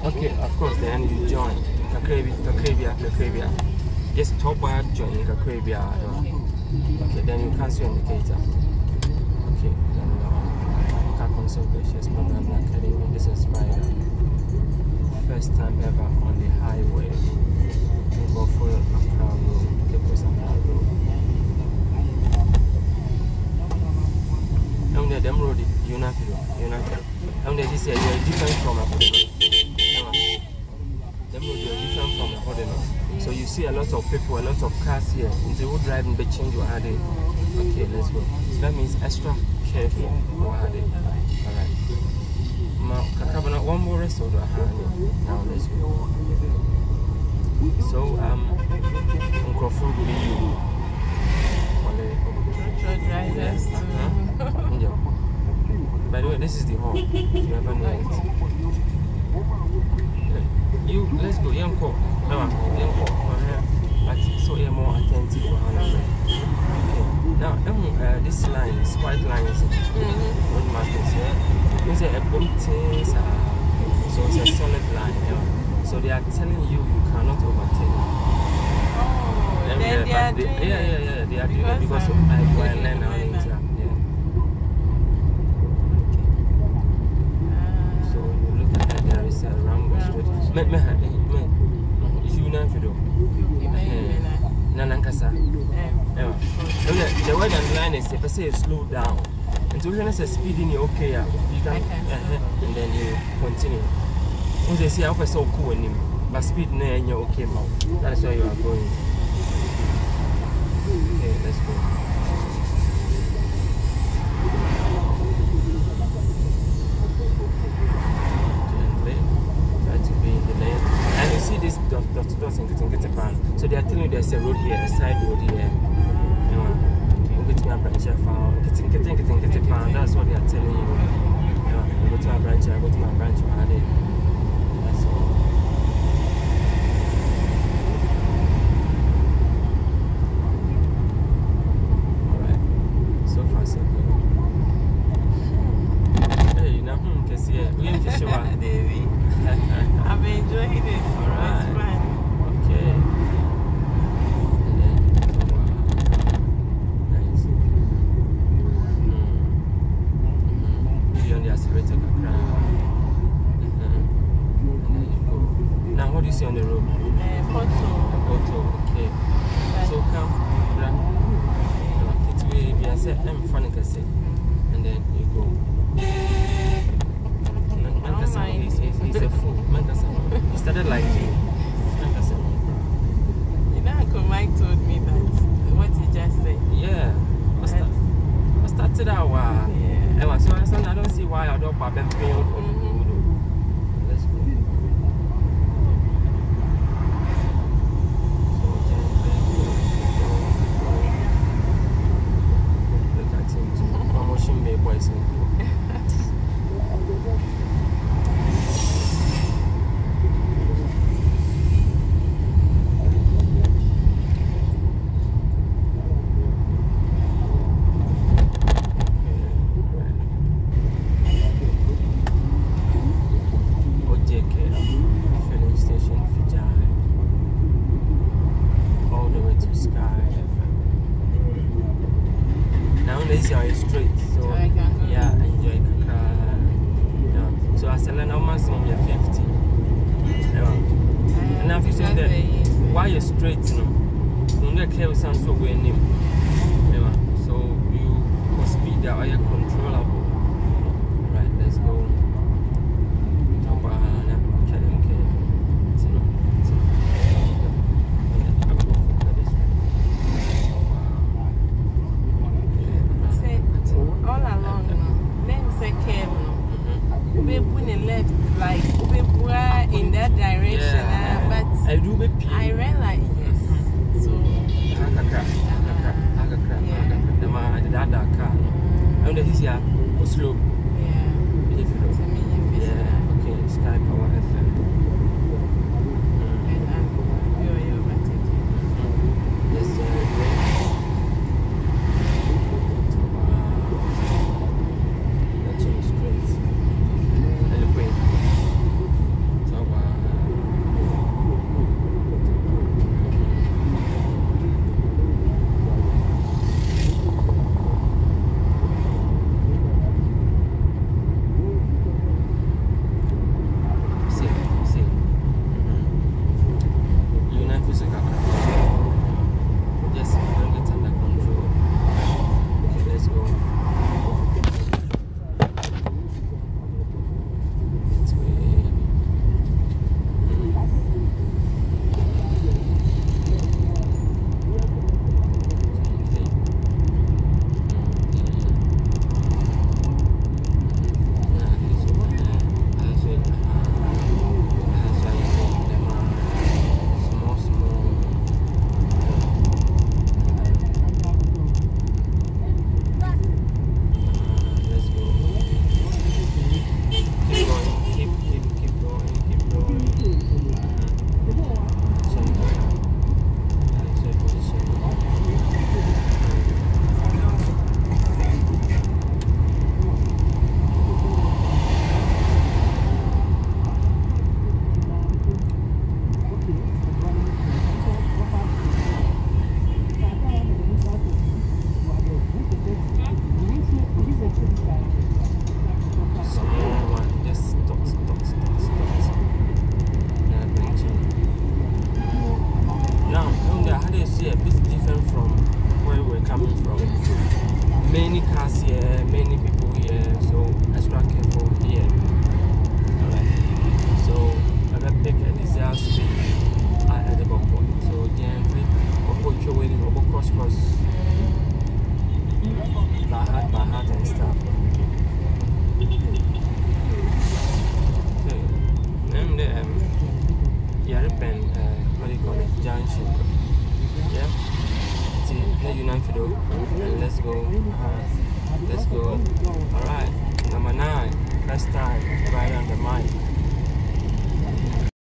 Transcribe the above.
Okay, of course, then you join. Kakrabia. Just top bar join Kakrabia. Okay, then you cancel your indicator. Okay, then car conservations program academy. This is Spider. First time ever on the highway. Go for Accra Road. Campus Accra Road. Them road, you know. This year you're different from a them road you're different from a so you see a lot of people, a lot of cars here. They will drive and they change your head. Okay, let's go. So that means extra careful. Alright. Now, one more rest of the hand. Now let's go. So Uncle will be you. By the way, this is the hall. If you ever know it. Let's go. Young cop. But so you're more attentive for okay. Now, this line, this white line is what matters here. It's a bumpy, so it's a solid line. So they are telling you cannot overtake. Oh, then they are doing it. Yeah, they are doing it because I learn how to So you look at that, there is a Rambo street. You know if you do. Nanankasa. The word and line is they say slow down. And so when it's a speed in okay, you can and then you continue. When they say I so cool in him, but speed near you're okay now. That's why you are going. Okay, let's go. Dots and getting a pan. So they are telling you there's a road here, a side road here. Get me a branch here, getting a pan. That's what they are telling you. Go to my branch here, go to my branch. That's all. Alright. So far so good. Hey, now can see it. We need to show up. I've been enjoying it. Alright. It's fun. Okay. And then, nice. Maybe on the accelerator can cry. And then you go. Now, what do you see on the road? Photo. Okay. So come, it's way be I said, I'm funny to say. And then you go. He's a fool. He started like you. You know, Uncle Mike told me that what he just said. Yeah. I started out. Yeah. So I don't see why I don't buy them. Let's go. Look at him. Promotion may boys. Straight, so yeah, enjoy Kakra. So I said, now maximum you're 50. And now if you say that, why you're straight, you don't care with sounds so way name. So you must speed that are controllable. Right, let's go. Like people were in that direction, but I ran like yes. So slow. Yeah. If you know. Yeah. Okay. Sky Power FM. And you're overtaking. Yes, let's change straight. attention. Yeah? See, let you know for and let's go. Let's go. Alright. Number 9, first time, right on the mic.